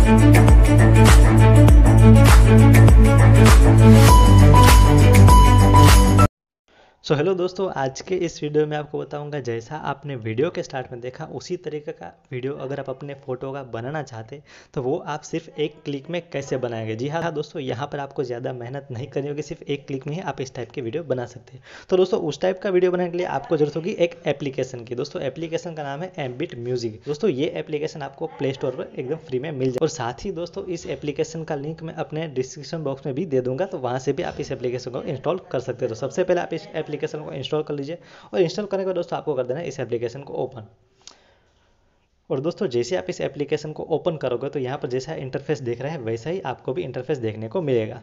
So hello दोस्तों, आज के इस वीडियो में आपको बताऊंगा जैसा आपने वीडियो के स्टार्ट में देखा उसी तरीके का वीडियो अगर आप अपने फ़ोटो का बनाना चाहते तो वो आप सिर्फ एक क्लिक में कैसे बनाएंगे। जी हाँ दोस्तों, यहाँ पर आपको ज़्यादा मेहनत नहीं करनी होगी, सिर्फ एक क्लिक में ही आप इस टाइप की वीडियो बना सकते हैं। तो दोस्तों उस टाइप का वीडियो बनाने के लिए आपको जरूरत होगी एक एप्लीकेशन की। दोस्तों एप्लीकेशन का नाम है एमबिट म्यूजिक। दोस्तों ये एप्लीकेशन आपको प्ले स्टोर पर एकदम फ्री में मिल जाए और साथ ही दोस्तों इस एप्लीकेशन का लिंक मैं अपने डिस्क्रिप्शन बॉक्स में भी दे दूंगा, तो वहाँ से भी आप इस एप्लीकेशन को इंस्टॉल कर सकते हो। तो सबसे पहले आप इस एप्लीकेशन को इंस्टॉल कर लीजिए और इंस्टॉल करने के बाद दोस्तों आपको कर देना है इस एप्लीकेशन को ओपन। और दोस्तों जैसे आप इस एप्लीकेशन को ओपन करोगे तो यहाँ पर जैसा इंटरफेस देख रहे हैं वैसा ही आपको भी इंटरफेस देखने को मिलेगा।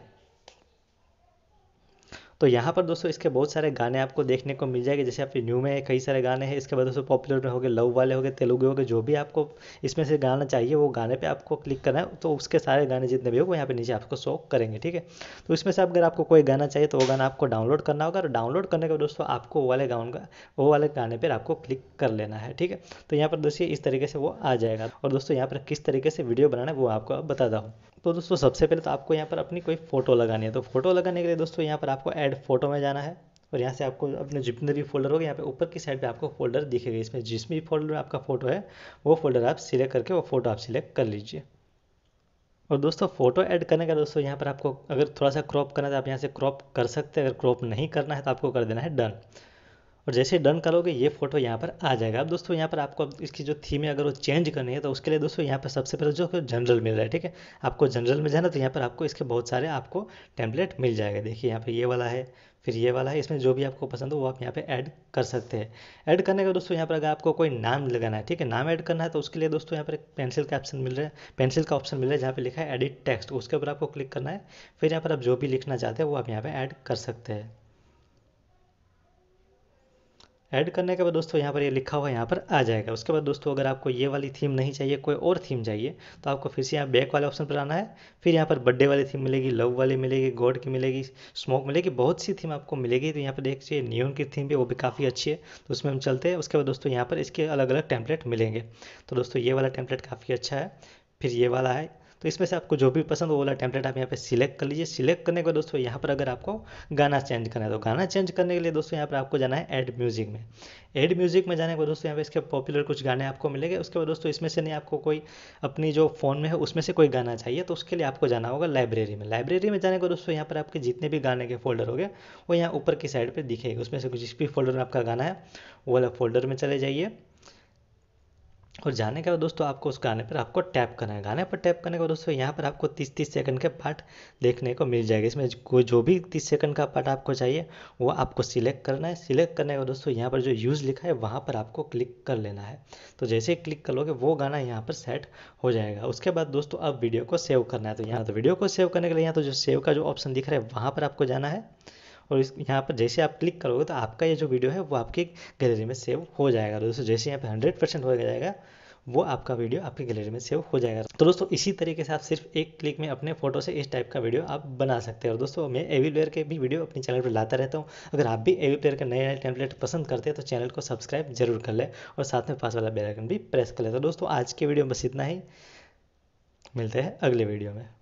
तो यहाँ पर दोस्तों इसके बहुत सारे गाने आपको देखने को मिल जाएंगे। जैसे आपके न्यू में कई सारे गाने हैं, इसके बाद दोस्तों पॉपुलर में हो गए, लव वाले हो गए, तेलुगु हो गए, जो भी आपको इसमें से गाना चाहिए वो गाने पे आपको क्लिक करना है। तो उसके सारे गाने जितने भी हो वो यहाँ पे नीचे आपको शो करेंगे, ठीक है। तो इसमें से अगर आपको कोई गाना चाहिए तो वो गाना आपको डाउनलोड करना होगा और डाउनलोड करने के बाद दोस्तों आपको वो वाले गाने पर आपको क्लिक कर लेना है, ठीक है। तो यहाँ पर दोस्तों इस तरीके से वो आ जाएगा। और दोस्तों यहाँ पर किस तरीके से वीडियो बनाना है वो आपको अब बताता हूँ। तो दोस्तों सबसे पहले तो आपको यहाँ पर अपनी कोई फ़ोटो लगानी है। तो फोटो लगाने के लिए दोस्तों यहाँ पर आपको ऐड फोटो में जाना है और यहाँ से आपको अपने जितने भी फोल्डर होगा यहाँ पे ऊपर की साइड पे आपको फोल्डर दिखेगा। इसमें जिस भी फोल्डर में आपका फ़ोटो है वो फोल्डर आप सिलेक्ट करके वो फ़ोटो आप सिलेक्ट कर लीजिए। और दोस्तों फोटो ऐड करने का दोस्तों यहाँ पर आपको अगर थोड़ा सा क्रॉप करना है तो आप यहाँ से क्रॉप कर सकते हैं। अगर क्रॉप नहीं करना है तो आपको कर देना है डन। और जैसे डन करोगे ये फोटो यहाँ पर आ जाएगा। अब दोस्तों यहाँ पर आपको अब इसकी जो थीम है अगर वो चेंज करनी है तो उसके लिए दोस्तों यहाँ पर सबसे पहले जो जनरल मिल रहा है, ठीक है। आपको जनरल में जाना तो यहाँ पर आपको इसके बहुत सारे आपको टेम्पलेट मिल जाएगा। देखिए यहाँ पे ये वाला है, फिर ये वाला है, इसमें जो भी आपको पसंद हो वो आप यहाँ पे ऐड कर सकते हैं। ऐड करने का दोस्तों यहाँ पर अगर आपको कोई नाम लगाना है, ठीक है, नाम ऐड करना है तो उसके लिए दोस्तों यहाँ पर एक पेंसिल का ऑप्शन मिल रहा है, पेंसिल का ऑप्शन मिल रहा है जहाँ पे लिखा है एडिट टेक्स्ट, उसके ऊपर आपको क्लिक करना है। फिर यहाँ पर आप जो भी लिखना चाहते हैं वो आप यहाँ पे ऐड कर सकते हैं। ऐड करने के बाद दोस्तों यहाँ पर ये लिखा हुआ यहाँ पर आ जाएगा। उसके बाद दोस्तों अगर आपको ये वाली थीम नहीं चाहिए, कोई और थीम चाहिए, तो आपको फिर से यहाँ बैक वाले ऑप्शन पर आना है। फिर यहाँ पर बर्थडे वाली थीम मिलेगी, लव वाली मिलेगी, गॉड की मिलेगी, स्मोक मिलेगी, बहुत सी थीम आपको मिलेगी। तो यहाँ पर देखिए नियॉन की थीम भी वो भी काफ़ी अच्छी है, तो उसमें हम चलते हैं। उसके बाद दोस्तों यहाँ पर इसके अलग अलग टेम्पलेट मिलेंगे। तो दोस्तों ये वाला टेम्पलेट काफ़ी अच्छा है, फिर ये वाला है। तो इसमें से आपको जो भी पसंद हो वो वाला टेम्पलेट आप यहाँ पे सिलेक्ट कर लीजिए। सिलेक्ट करने के बाद दोस्तों यहाँ पर अगर आपको गाना चेंज करना है तो गाना चेंज करने के लिए दोस्तों यहाँ पर आपको जाना है ऐड म्यूजिक में। ऐड म्यूजिक में जाने के बाद दोस्तों यहाँ पे इसके पॉपुलर कुछ गाने आपको मिलेंगे। उसके बाद दोस्तों इसमें से नहीं आपको कोई अपनी जो फ़ोन में है उसमें से कोई गाना चाहिए तो उसके लिए आपको जाना होगा लाइब्रेरी में। लाइब्रेरी में जाने के बाद दोस्तों यहाँ पर आपके जितने भी गाने के फोल्डर हो गए वो यहाँ ऊपर की साइड पर दिखेगा। उसमें से जिस भी फोल्डर में आपका गाना है वो वाला फोल्डर में चले जाइए। और जाने के बाद दोस्तों आपको उस गाने पर आपको टैप करना है। गाने पर टैप करने के बाद दोस्तों यहाँ पर आपको 30-30 सेकंड के पार्ट देखने को मिल जाएगा। इसमें कोई जो भी 30 सेकंड का पार्ट आपको चाहिए वो आपको सिलेक्ट करना है। सिलेक्ट करने के बाद दोस्तों यहाँ पर जो यूज़ लिखा है वहाँ पर आपको क्लिक कर लेना है। तो जैसे ही क्लिक करोगे वो गाना यहाँ पर सेट हो जाएगा। उसके बाद दोस्तों अब वीडियो को सेव करना है। तो यहाँ तो वीडियो को सेव करने के लिए यहाँ तो जो सेव का जो ऑप्शन दिख रहा है वहाँ पर आपको जाना है। और इस यहाँ पर जैसे आप क्लिक करोगे तो आपका ये जो वीडियो है वो आपकी गैलरी में सेव हो जाएगा। दोस्तों जैसे यहाँ पे 100% हो जाएगा वो आपका वीडियो आपकी गैलरी में सेव हो जाएगा। तो दोस्तों इसी तरीके से आप सिर्फ एक क्लिक में अपने फोटो से इस टाइप का वीडियो आप बना सकते हैं। और दोस्तों मैं एवी प्लेयर के भी वीडियो अपने चैनल पर लाता रहता हूँ। अगर आप भी एवी प्लेयर के नए नए टेम्पलेट पसंद करते हैं तो चैनल को सब्सक्राइब जरूर कर लें और साथ में पास वाला बेल आइकन भी प्रेस कर लें। तो दोस्तों आज के वीडियो में बस इतना ही, मिलते हैं अगले वीडियो में।